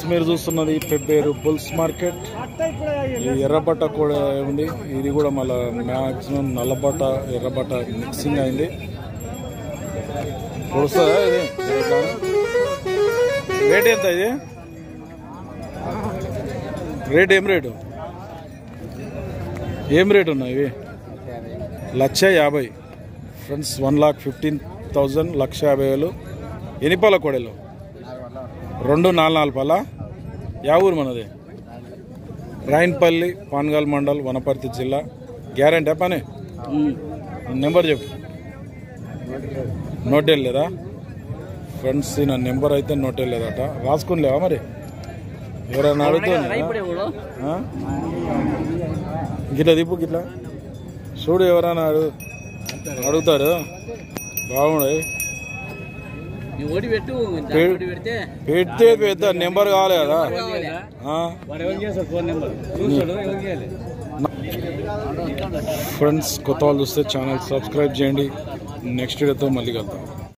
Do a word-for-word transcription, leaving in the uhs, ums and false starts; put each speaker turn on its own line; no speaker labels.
మీరు చూస్తున్నది Pebbair bulls market. ఈ ఎర్రబట్ట కూడా ఉంది, ఇది కూడా మళ్ళీ మ్యాక్సిమం నల్లబట్ట ఎర్రబట్ట మిక్సింగ్ అయింది. వస్తుందా ఇది? రేట్ ఎంత ఇది? రేట్ ఏం రేటు ఏం రేటు ఉన్నాయి ఇవి? లక్ష యాభై friends, one lakh fifteen thousand లక్ష యాభై వేలు. ఎన్ని పాల కోడలు? రెండు నాలుగు నాలుగు పాల. యా ఊరు మనది? రాయన్పల్లి, పాన్గాల్ మండల్, వనపర్తి జిల్లా. గ్యారెంటీ పని? నెంబర్ చెప్పు. నోటేలు లేదా ఫ్రెండ్స్? నా నెంబర్ అయితే నోటేలు లేదట, రాసుకుని లేవా మరి? ఎవరైనా అడుగుతుంది గిట్లా దిప్పు గిట్లా చూడు, ఎవరైనా అడుగు అడుగుతారు. బాగుండే పెడితే పెద్ద నెంబర్ కావాలి కదా. ఫ్రెండ్స్, కొత్త వాళ్ళు చూస్తే ఛానల్ సబ్స్క్రైబ్ చేయండి. నెక్స్ట్ వీడియోతో మళ్ళీ కలుద్దాం.